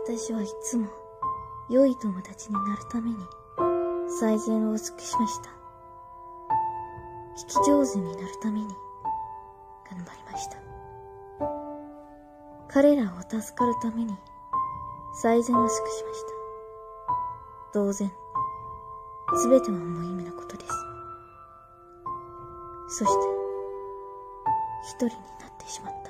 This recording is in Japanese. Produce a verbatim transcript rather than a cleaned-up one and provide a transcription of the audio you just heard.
私はいつも良い友達になるために最善を尽くしました。聞き上手になるために頑張りました。彼らを助かるために最善を尽くしました。当然、すべては無意味なことです。そして、一人になってしまった。